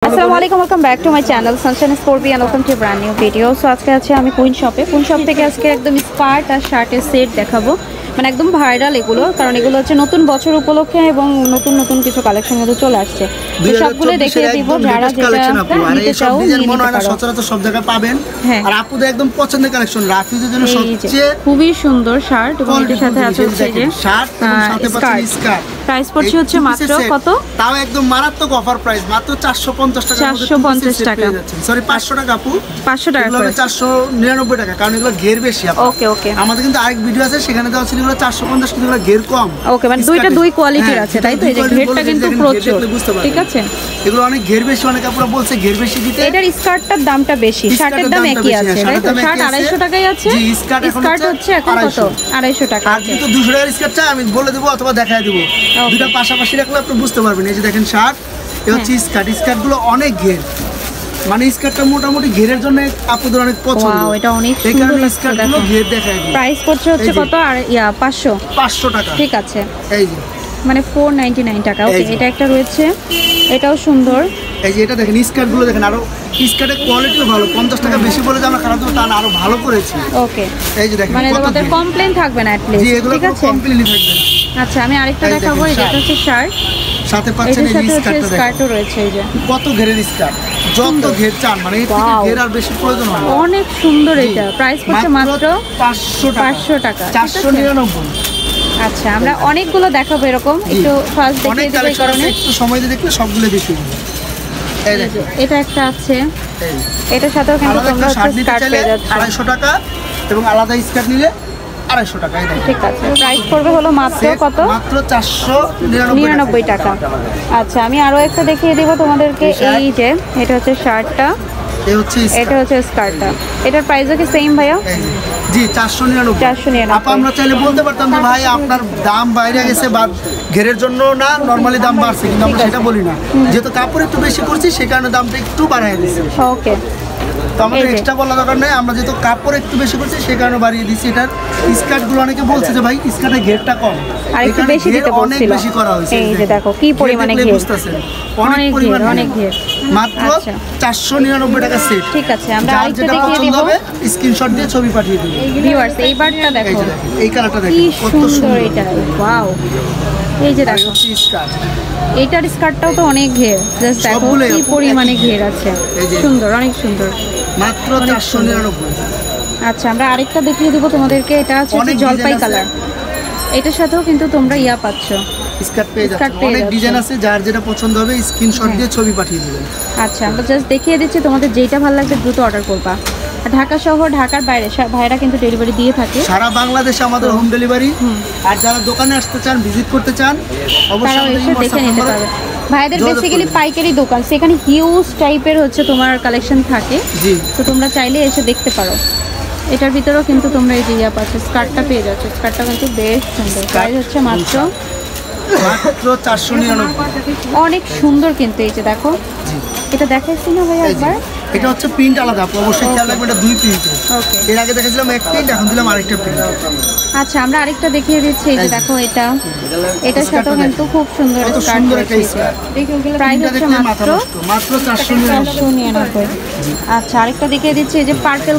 আসসালামু আলাইকুম, welcome back to my channel Sunshine Scorpion, welcome to brand new video. So আজকে আছে আমি কুইন শপ থেকে আজকে একদম স্কার্ট আর শার্টের সেট দেখাবো, মানে একদম ভাইরাল এগুলো, কারণ এগুলো হচ্ছে নতুন বছর উপলক্ষে এবং নতুন নতুন কিছু কালেকশন কিন্তু চলে আসছে। তো সবগুলো দেখিয়ে দিব, যারা যেটা নিতে চাও সচরাচর সব জায়গায় পাবেন। আর আপুদের একদম পছন্দের কালেকশন, রাফিজের জন্য সবচেয়ে খুবই সুন্দর শার্ট এবং এর সাথে আছে হচ্ছে যে শার্ট এবং সাথে পাচ্ছেন স্কার্ট। প্রাইস পড়ছে হচ্ছে মাত্র কত? তাও একদম মারাত্মক অফার প্রাইস, মাত্র 450 টাকা। 450 টাকা, সরি 500 টাকা আপু, 500 টাকা করে 499 টাকা, কারণ এগুলো ঘের বেশি। ওকে ওকে, আমাদের কিন্তু আরেক ভিডিও আছে, সেখানে দেওয়া ছিল 450, কিন্তু এগুলো ঘের কম। ওকে, মানে দুই কোয়ালিটির আছে, তাই তো? এই যে ঘেরটা কিন্তু প্রচুর, ঠিক আছে? এগুলো অনেক ঘের বেশি, অনেক আপুরা বলছে ঘের বেশি দিতে। এটার স্কার্টটার দামটা বেশি, শার্টের দাম একই আছে, তাই তো? শার্ট 250 টাকাই আছে, স্কার্ট হচ্ছে এখন কত? 250 টাকা। আর কিন্তু 200 টাকার স্কার্ট চাই আমি বলে দেব অথবা দেখায় দেব, দুটো পাশাপাশি রাখলে আপনি বুঝতে পারবেন। এই যে দেখেন শার্ট, এই হচ্ছে স্কার্টগুলো অনেক ঘের, মানে স্কার্টটা মোটামুটি ঘেরের জন্য আপুদের অনেক পছন্দ। ওয়াও, এটা অনেক সুন্দর লাগছে। দেখো ঘের দেখায় দিই। প্রাইস পড়ছে হচ্ছে কত? আর 500 টাকা, ঠিক আছে। এই যে মানে 499 টাকা। ওকে, এটা একটা রয়েছে, এটাও সুন্দর। এই যে এটা দেখেন স্কার্টগুলো দেখেন, আরো স্কার্টের কোয়ালিটিও ভালো। 50 টাকা বেশি বলে যে আমরা খারাপ দেবো তা না, আরো ভালো করেছি। ওকে, এই যে দেখেন, মানে তোমাদের কমপ্লেইন থাকবে না এটলিস্ট, ঠিক আছে? কমপ্লেইনই থাকবে না। আচ্ছা, আমি আরেকটা দেখাবো। এটা হচ্ছে শার্ট, সাথে পাচ্ছেন এই স্কার্টও রয়েছে। এই যে কত ঘেরের স্কার্ট, যত ঘের চান, মানে এর থেকে ঘের আর বেশি প্রয়োজন হয় না। অনেক সুন্দর। এটা প্রাইস পড়ছে মাত্র 500 টাকা, 499। আচ্ছা, আমরা অনেকগুলো দেখাবো এরকম, একটু ফার্স্ট দেখিয়ে দিই, এই কারণে একটু সময় দিয়ে দেখলে সবগুলো দেখিয়ে দিই। এই দেখো, এটা একটা আছে, এটার সাথেও কিন্তু তোমরা স্কার্ট পেয়ে যাচ্ছ 250 টাকা, এবং আলাদা স্কার্ট নিলে 250 টাকা। এই দেখো, ঠিক আছে। প্রাইস পড়বে হলো মাত্র কত? মাত্র 499 টাকা। আচ্ছা, আমি আরো একটা দেখিয়ে দিব তোমাদেরকে। এই যে এটা হচ্ছে শার্টটা, এটা হচ্ছে স্কার্টটা। এটার প্রাইসও কি সেম ভাইয়া? জি, 499। আপা আমরা চাইলে বলতে পারতাম যে ভাই আপনার দাম বাইরে গেছে বা ঘেরের জন্য না, নরমালি দাম বাড়ছে, কিন্তু আমরা সেটা বলি না। যেহেতু কাপড় একটু বেশি করছি, সেই কারণে দামটা একটু বাড়ায় দিয়েছি। ওকে, তো আমাদের এক্সট্রা বলা দরকার নেই, আমরা যেহেতু কাপড় একটু বেশি করছি সেই কারণে বাড়িয়ে দিচ্ছি। এটার স্কার্টগুলো অনেকে বলছে যে ভাই স্কার্টের ঘেরটা কম, আর একটু বেশি দিতে বলছিল। অনেক বেশি করা হয়েছে। এই যে দেখো কি পরিমাণে ঘের, বুঝতেছেন? অনেক পরিমাণে অনেক ঘের। মাত্র 499 টাকা সেট। ঠিক আছে, আমরা আরেকটা যেটা দেখিয়ে পছন্দ দিব, হবে স্ক্রিনশট দিয়ে ছবি পাঠিয়ে দিন। ভিউয়ার্স এই বারটা দেখো, এই কালারটা দেখো কি কত সুন্দর। এটা ওয়াও, এই যে দেখো স্কার্ট, এইটার স্কার্টটাও তো অনেক ঘের, জাস্ট দেখো কি পরিমাণে ঘের আছে, সুন্দর, অনেক সুন্দর, মাত্র 499। আচ্ছা, আমরা আরেকটা দেখিয়ে দিব তোমাদেরকে। এটা হচ্ছে জলপাই কালার, এটার সাথেও কিন্তু তোমরা পাচ্ছ, স্কার্ট পেয়ে যাচ্ছ। অনেক ডিজাইন আছে, যার যেটা পছন্দ হবে স্ক্রিনশট দিয়ে ছবি পাঠিয়ে দিবেন। আচ্ছা, আমরা জাস্ট দেখিয়ে দিচ্ছি, তোমাদের যেটা ভালো লাগবে দ্রুত অর্ডার করবা। ঢাকা শহর, ঢাকার বাইরে ভাইরা কিন্তু ডেলিভারি দিয়ে থাকে, সারা বাংলাদেশে আমাদের হোম ডেলিভারি। আর যারা দোকানে আসতে চান, ভিজিট করতে চান, অবশ্যই এসে দেখে নিতে পারবে। ভাইদের বেসিক্যালি পাইকারি দোকান, সেখানে হিউজ টাইপের হচ্ছে তোমার কালেকশন থাকে, তো তোমরা চাইলে এসে দেখতে পারো। এটার ভিতরেও কিন্তু তোমরা এই যে পাচ্ছ, স্কার্টটা পেয়ে যাচ্ছ। স্কার্টটা কিন্তু বেশ সুন্দর, প্রাইস হচ্ছে মাত্র 499। অনেক সুন্দর কিন্তু। এই যে দেখো, এটা দেখাইছি না ভাই একবার? এটা হচ্ছে প্রিন্ট আলাদা, অবশ্যই খেয়াল রাখবেন, এটা দুই প্রিন্ট। এর আগে দেখেছিলাম এক প্রিন্ট, এখন দিলাম আরেকটা প্রিন্ট। আচ্ছা, আমরা আরেকটা দেখিয়ে দিচ্ছি। এই যে দেখো, এটার সাথেও কিন্তু খুব সুন্দর স্কার্ট রয়েছে। প্রাইস হচ্ছে মাত্র 499। আচ্ছা, আরেকটা দেখিয়ে দিচ্ছি। এই যে পার্পল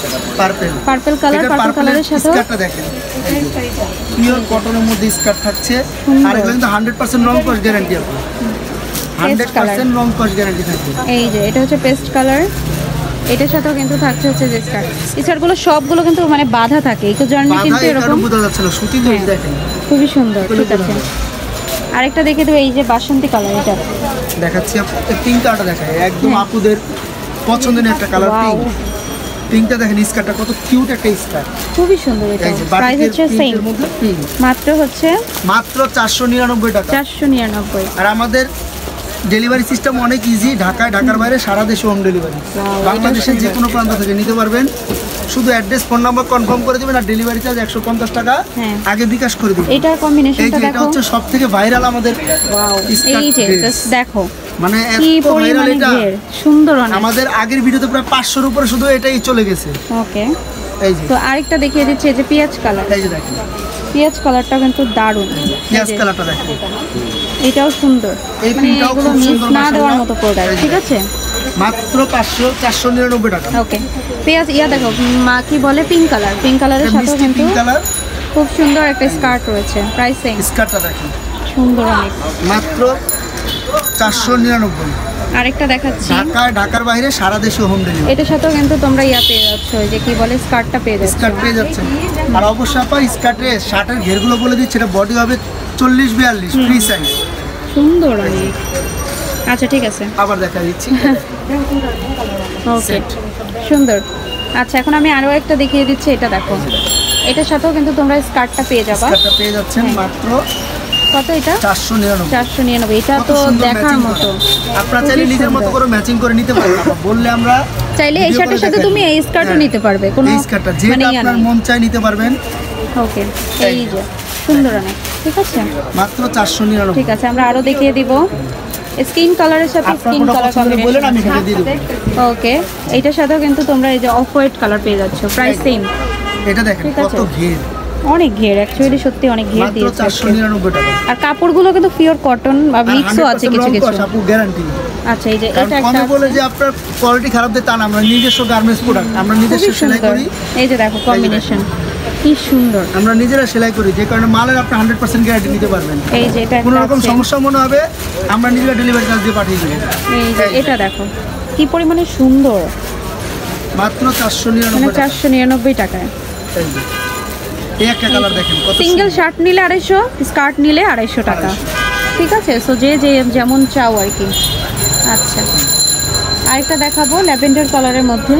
কালারের সাথে স্কার্টটা দেখেন, পিওর কটনের মধ্যে স্কার্ট থাকছে। আর এগুলো কিন্তু 100% রং কস গ্যারান্টি আছে, 100% রং কস গ্যারান্টি থাকবে। এই যে এটা হচ্ছে পেস্ট কালার, এটার সাথেও কিন্তু থাকছে হচ্ছে যে স্কার্টগুলো সবগুলো কিন্তু মানে বাঁধা থাকে, এই জার্নি কিন্তু এরকম বোঝা যাচ্ছে না, সুতি তো দেখেন খুবই সুন্দর। ঠিক আছে, আরেকটা দেখে দেবো। এই যে বাসন্তী কালার, এটা দেখাচ্ছি। পিঙ্ক কালারটা দেখায়, একদম আপুদের পছন্দের একটা কালার। পিঙ্কটা দেখেন, স্কার্টটা কত কিউট একটা স্কার্ট, খুবই সুন্দর। এটা প্রাইস হচ্ছে সেম, মাত্র 499 টাকা। 499। আর আমাদের ডেলিভারি সিস্টেম অনেক ইজি, ঢাকার বাইরে সারা দেশে হোম ডেলিভারি। বাংলাদেশের যে কোনো প্রান্ত থেকে নিতে পারবেন, শুধু অ্যাড্রেস, ফোন নাম্বার কনফার্ম করে দিবেন, আর ডেলিভারি চার্জ 150 টাকা আগে বিকাশ করে দিবেন। এটার কম্বিনেশনটা দেখো, এটা হচ্ছে সবথেকে ভাইরাল আমাদের। এই যে জাস্ট দেখো, মানে কি পরিমাণে ঘের, সুন্দর। আমাদের আগের ভিডিওতে প্রায় 500-র উপরে শুধু এটাই চলে গেছে। ওকে, এই যে তো আরেকটা দেখিয়ে দিচ্ছি। এই যে পেঁয়াজ কালার, এই যে দেখেন পেঁয়াজ কালারটা কিন্তু দারুণ। পেঁয়াজ কালারটা দেখেন, এটাও সুন্দর, এই মানে প্রিন্টটাও এগুলো খুব মিস সুন্দর না দেওয়ার মাশাআল্লাহ। মতো প্রোডাক্ট, ঠিক আছে। মাত্র 499 টাকা। ওকে, পেঁয়াজ ইয়া দেখো, মা কি বলে, পিঙ্ক কালার, পিঙ্ক কালারের সাথে মিষ্টি কিন্তু পিঙ্ক কালার খুব সুন্দর একটা স্কার্ট রয়েছে, প্রাইস সেম, স্কার্টটা দেখেন সুন্দর অনেক। মাত্র 499। আরেকটা দেখাচ্ছি, ঢাকার বাইরে সারা দেশে হোম ডেলিভারি। এটার সাথেও কিন্তু তোমরা ইয়া পেয়ে যাচ্ছ, ওই যে কি বলে, স্কার্টটা পেয়ে যাচ্ছ। স্কার্ট পেয়ে যাচ্ছেন। আর অবশ্যই আপা স্কার্টের শার্টের ঘেরগুলো বলে দিচ্ছি, এটা বডি হবে 40-42 ফ্রি সাইজ, সুন্দর অনেক। আচ্ছা ঠিক আছে, আবার দেখা দিচ্ছি ওকে, সুন্দর। আচ্ছা এখন আমি আরো একটা দেখিয়ে দিচ্ছি, এটা দেখো, এটার সাথেও কিন্তু তোমরা স্কার্টটা পেয়ে যাবা। স্কার্টটা পেয়ে যাচ্ছেন মাত্র কত এটা? 499। 499। এটা কত তো সুন্দর দেখার matching মতো, করা। আপনারা চাইলে খুবই নিজের মতো সুন্দর। করে ম্যাচিং করে নিতে পারেন। বললে আমরা চাইলে এই video শার্টের করে সাথে দেখাই তুমি দিই। এই স্কার্টও হ্যাঁ, নিতে পারবে, কোনো এই স্কার্টটা মানে যেটা ইয়া আপনার নেই। মন চাই নিতে পারবেন। ওকে, এই যে সুন্দর অনেক, ঠিক আছে, মাত্র 499। ঠিক আছে। আমরা আরো দেখিয়ে দিব, স্কিন কালারের সাথে আপনার স্কিন কোনটা কালার পছন্দ হলে বলেন, আমি এখানে দিয়ে দেবো। ওকে, এইটার সাথেও কিন্তু তোমরা এই যে অফ হোয়াইট কালার পেয়ে যাচ্ছ, প্রাইস সেম। এটা দেখেন ঠিক আছে। কত ঘের, অনেক ঘের, অ্যাকচুয়ালি সত্যি অনেক ঘের মাত্র দিয়েছে আজকে। 499 টাকা। আর কাপড়গুলো কিন্তু পিওর কটন বা মিক্সও আছে কিছু কিছু। আপু গ্যারান্টি। আচ্ছা এই যে কারণ এটা কমে একটা বলে যে আপনার কোয়ালিটি খারাপ দেয় তা না, আমরা নিজস্ব গার্মেন্টস প্রোডাক্ট, আমরা নিজস্ব খুবই সেলাই সুন্দর। করি, এই যে দেখো কম্বিনেশন কি সুন্দর। আমরা নিজেরা সেলাই করি, যে কারণে মালের আপনি 100% গ্যারান্টি নিতে পারবেন। এই যে এটা কোনো একটা রকম আছে। সমস্যা মনে হবে আমরা নিজেরা ডেলিভারি চার্জ দিয়ে পাঠিয়ে দেবো। এই যে এটা দেখো কি পরিমাণে সুন্দর, মাত্র মানে 499 টাকা। 499 টাকায়। এই যে, এই একটা কালার দেখেন কত সিঙ্গেল সুন্দর। শার্ট নিলে 250, স্কার্ট নিলে 250 টাকা, ঠিক আছে। সো যে যে যেমন চাও আর কি। আচ্ছা আরেকটা দেখাবো ল্যাভেন্ডার কালারের মধ্যে,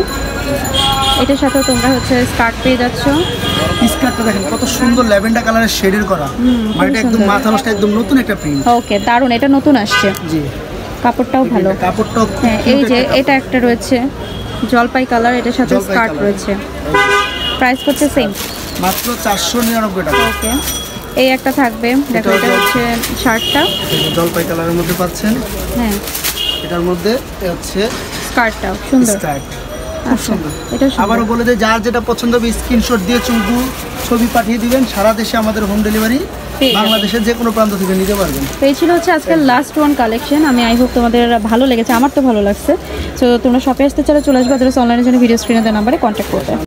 এটার সাথে তোমরা হচ্ছে স্কার্ট পেয়ে যাচ্ছ। স্কার্টটা দেখেন কত সুন্দর ল্যাভেন্ডার কালারের শেডের করা, মানে এটা একদম মাথা নষ্ট, একদম নতুন একটা প্রিন্ট। ওকে, দারুণ, এটা নতুন আসছে, জি, কাপড়টাও ভালো। কাপড়টাও খুব হ্যাঁ এই cute যে একটা এটা একটা রয়েছে জলপাই কালার, এটার সাথে জলপাই স্কার্ট কালার। রয়েছে, প্রাইস করছে সেম। কাপড়। মাত্র 499 টাকা। ওকে, এই একটা থাকবে, দেখো এটা হচ্ছে শার্টটা, জলপাই কালারের মধ্যে পাচ্ছেন, হ্যাঁ এটার মধ্যে এ হচ্ছে স্কার্টটাও সুন্দর। স্কার্ট, খুব আচ্ছা সুন্দর। এটা সুন্দর। আবারও বলে যে যার যেটা পছন্দ হবে স্ক্রিনশট দিয়ে ছবি পাঠিয়ে দিবেন, সারা দেশে আমাদের হোম ডেলিভারি, পেয়ে যাবেন। বাংলাদেশের যে কোনো প্রান্ত থেকে নিতে পারবেন। তো এই ছিল হচ্ছে আজকের লাস্ট ওয়ান কালেকশন। আমি আই হোপ তোমাদের ভালো লেগেছে, আমার তো ভালো লাগছে। তো তোমরা শপে আসতে চাইলে চলে আসবে, অথবা অনলাইনের জন্য ভিডিও স্ক্রিনে দেওয়া নাম্বারে কন্ট্যাক্ট করবে।